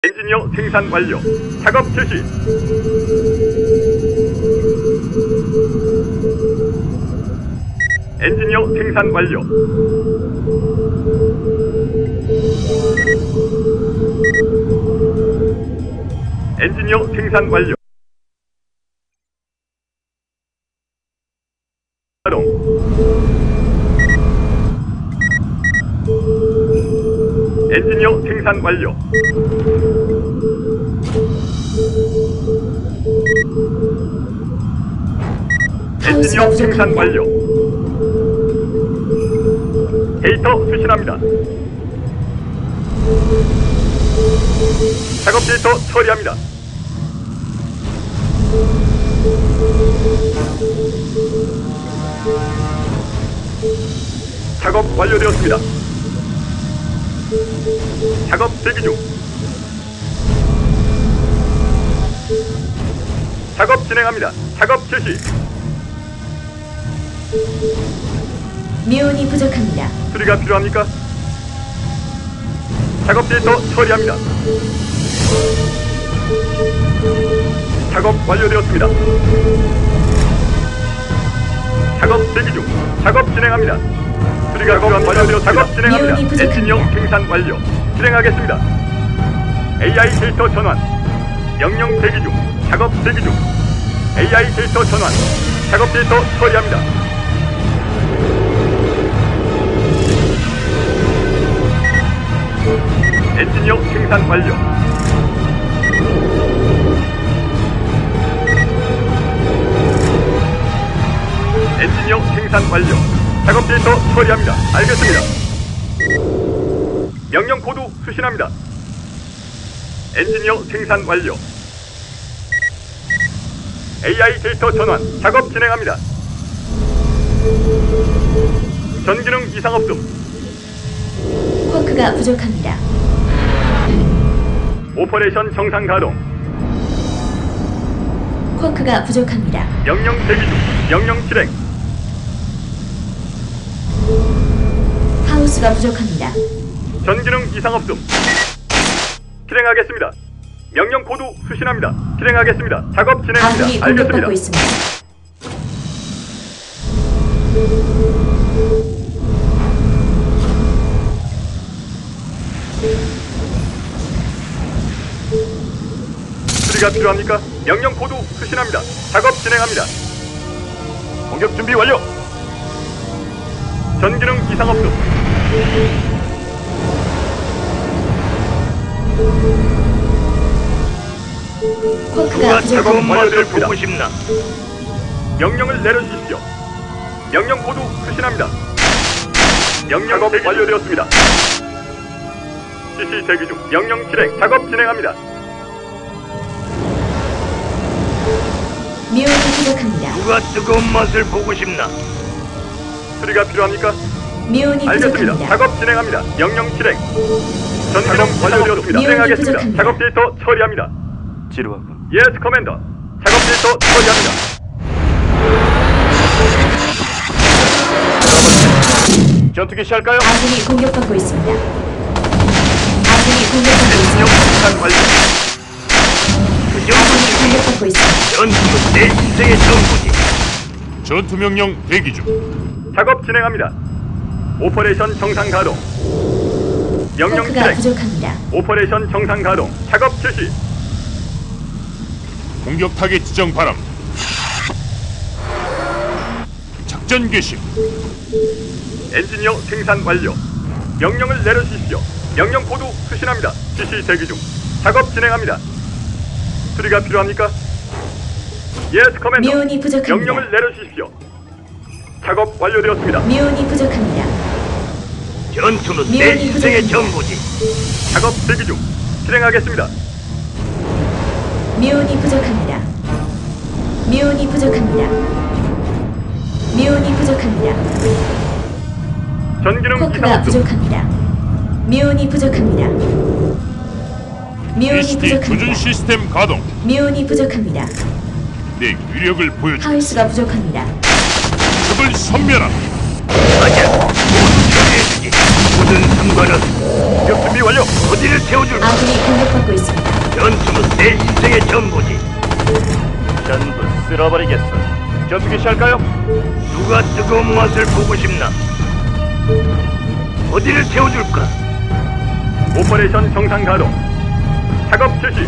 엔지니어 생산 완료. 작업 실시. 엔지니어 생산 완료. 엔지니어 생산 완료. 가동. 엔지니어 생산 완료. 엔지니어 생산 완료. 데이터 수신합니다. 작업 데이터 처리합니다. 작업 완료되었습니다. 작업 대기 중. 작업 진행합니다. 작업 실시. 미온이 부족합니다. 수리가 필요합니까? 작업 데이터 처리합니다. 작업 완료되었습니다. 작업 대기 중. 작업 진행합니다. 수리가 완료되었습니다. 작업 진행합니다. 엔지니어 생산 완료. 실행하겠습니다. AI 데이터 전환. 명령 대기 중. 작업 대기 중. AI 데이터 전환. 작업 데이터 처리합니다. 엔지니어 생산 완료. 엔지니어 생산 완료. 작업 데이터 처리합니다. 알겠습니다. 명령 코드 수신합니다. 엔지니어 생산 완료. AI 데이터 전환. 작업 진행합니다. 전기능 이상 없음. 쿼크가 부족합니다. 오퍼레이션 정상 가동. 쿼크가 부족합니다. 명령 대기 중. 명령 실행. 하우스가 부족합니다. 전기능 이상 없음. 실행하겠습니다. 명령 코드 수신합니다. 실행하겠습니다. 작업 진행합니다. 아군이 공격받고 알겠습니다. 있습니다. 수리가 필요합니까? 명령 코드 수신합니다. 작업 진행합니다. 공격 준비 완료. 전기능 이상 없음. 쿼크가 부족합니다. 맛을 보고 싶나? 명령을 내려주십시오. 명령 코드 수신합니다. 명령 작업 완료되었습니다. CC 대기 중. 명령 실행. 작업 진행합니다. 미온이 부족합니다. 누가 뜨거운 맛을 보고 싶나? 수리가 필요합니까? 미온이 알겠습니다. 부족합니다. 작업 진행합니다. 명령 실행. 전기능 완료되었습니다. 미온이 실행하겠습니다. 부족합니다. 작업 데이터 처리합니다. 지루하군. 예스 커맨더. 작업 데이터 처리합니다. 전투기 시할까요? 아군이 공격받고 있습니다. 아군이 공격받고 엔지니어 있습니다. 생산 완료. 아군이 공격받고 있습니다. 전투는 내 인생의 전부지. 전투 명령 대기 중. 작업 진행합니다. 오퍼레이션 정상 가동. 명령 쿼크가 실행. 부족합니다. 오퍼레이션 정상 가동. 작업 실시. 공격 타겟 지정 바람. 작전 개시. 엔지니어 생산 완료. 명령을 내려주십시오. 명령 코드 수신합니다. CC 대기 중. 작업 진행합니다. 수리가 필요합니까? 예스 커맨더. 미온이 부족합니다. 명령을 내려주십시오. 작업 완료되었습니다. 미온이 부족합니다. 전투는 내 인생의 전부지. 작업 대기 중. 실행하겠습니다. 미온이 부족합니다. 미온이 부족합니다. 미온이 부족합니다. 전기능 이상 쿼크가 없음. 부족합니다. 미온이 부족합니다. 미온이 ECT 조준 부족합니다. 시스템 가동. 미온이 부족합니다. 내 위력을 보여주. 하우스가 부족합니다. 적을 섬멸함. 맞아. 모두 처리해주지. 모든 상관은 공격 준비 완료. 어디를 채워줄까? 아군이 공격받고 있습니다. 전투는 내 인생의 전부지. 전부 쓸어버리겠어. 전투기 시할까요? 누가 뜨거운 맛을 보고 싶나? 어디를 채워줄까? 오퍼레이션 정상 가동. 작업 실시.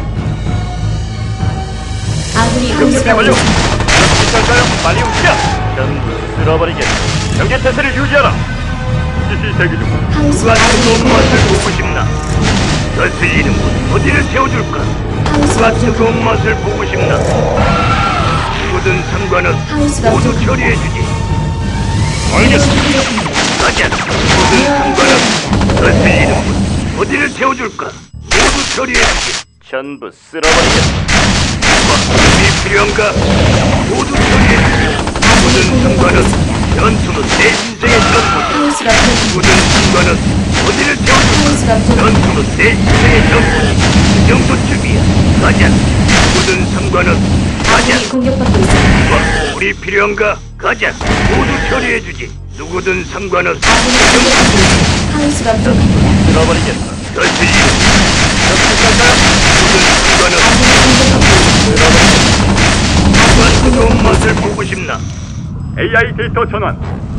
아군이 준비 공격받고 완료. 있습니다. 전투기 시할까요? 빨리 움직여. 전부 쓸어버리겠어. 경계 태세를 유지하라. 지시 대기 중. 하우스 누가 아군이 뜨거운 맛을 공격받고 보고 있습니다. 싶나? 더 들리는 곳 어디를 채워줄까? 하우스가 누가 뜨거운 부족합니다. 맛을 보고 싶나? 누구든 상관은 하우스가 모두 부족합니다. 처리해주지. 알겠습니다. 부족합니다. 가자. 모든 상관은 더 들리는 곳 어디를 채워줄까? 모두 처리해주지. 전부 쓸어버리겠다. 도움이 필요한가? 모두 처리해주지. 모든 상관은 전투는 내 인생의 전부지. 하우스가 부족합니다. 모든 상관은 어디를 채워줄까? 하우스가 부족합니다. 전투는 내 인생의 전부지. 그 정도쯤이야. 가자. 모든 상관은 가자. 아군이 공격받고 있습니다. 우리 필요한가? 가자. 모두 처리해주지. 누구든 상관은 아군이 공격받고 있습니다. 하우스가 부족합니다. 들어버리겠어. 더 들리는 적극할까요? 모든 상관은 아군이 공격받고 있습니다. 누가 뜨거운 맛을 보고 싶나? AI 데이터 전환.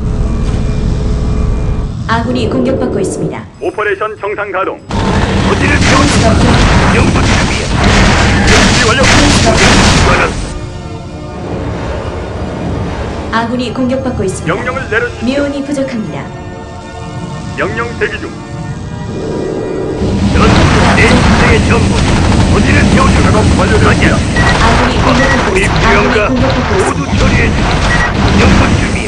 아군이 공격받고 있습니다. 오퍼레이션 정상 가동. 어디를 채워줄까? 하우스가 부족합니다. 영도 준비야. 준비 완료. 모든 상관은 아군이 공격받고 있습니다. 명령을 내려주십시오. 미온이 부족합니다. 명령 대기 중. 전투는 내 인생의 전부. 어디를 채워줄까? 작업 완료되었습니다. 아군이 공격받고 우리 있습니다. 필요한가? 아군이 공격받고 모두 있습니다. 처리해주지. 영도 준비야.